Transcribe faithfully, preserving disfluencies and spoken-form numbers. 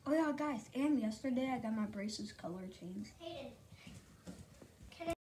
Oh yeah, guys, and yesterday I got my braces color changed. Hayden.